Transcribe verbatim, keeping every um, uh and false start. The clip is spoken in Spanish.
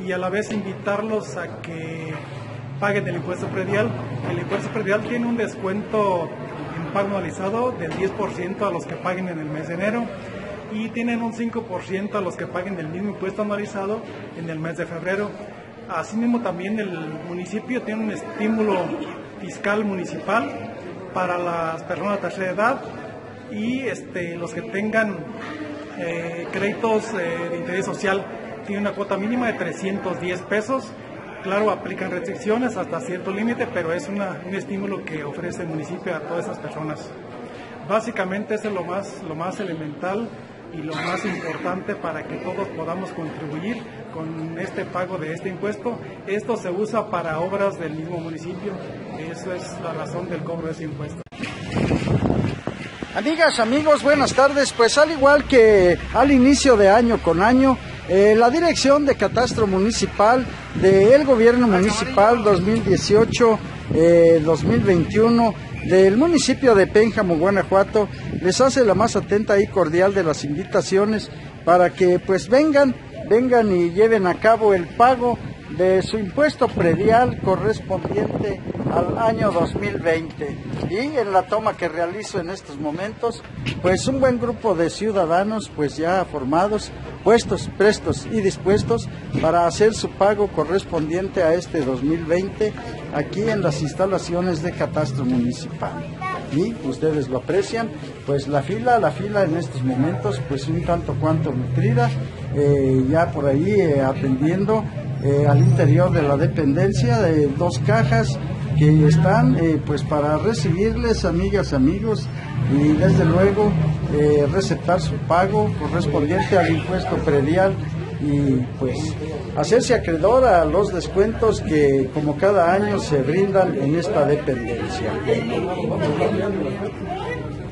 y a la vez invitarlos a que paguen el impuesto predial. El impuesto predial tiene un descuento en pago anualizado del diez por ciento a los que paguen en el mes de enero y tienen un cinco por ciento a los que paguen el mismo impuesto anualizado en el mes de febrero. Asimismo, también el municipio tiene un estímulo fiscal municipal para las personas de tercera edad y este, los que tengan eh, créditos eh, de interés social. Tiene una cuota mínima de trescientos diez pesos. Claro, aplican restricciones hasta cierto límite, pero es una, un estímulo que ofrece el municipio a todas esas personas. Básicamente eso es lo más, lo más elemental y lo más importante para que todos podamos contribuir con este pago de este impuesto. Esto se usa para obras del mismo municipio, eso es la razón del cobro de ese impuesto. Amigas, amigos, buenas tardes. Pues al igual que al inicio de año con año, eh, la Dirección de Catastro Municipal del Gobierno Municipal dos mil dieciocho dos mil veintiuno del municipio de Pénjamo, Guanajuato, les hace la más atenta y cordial de las invitaciones para que pues vengan, vengan y lleven a cabo el pago de su impuesto predial correspondiente al año dos mil veinte. Y en la toma que realizo en estos momentos, pues un buen grupo de ciudadanos pues ya formados, puestos, prestos y dispuestos para hacer su pago correspondiente a este dos mil veinte aquí en las instalaciones de Catastro Municipal. Y ustedes lo aprecian, pues la fila, la fila en estos momentos pues un tanto cuanto nutrida, eh, ya por ahí eh, atendiendo eh, al interior de la dependencia de dos cajas que están eh, pues para recibirles, amigas, amigos, y desde luego eh, receptar su pago correspondiente al impuesto predial y pues hacerse acreedor a los descuentos que como cada año se brindan en esta dependencia.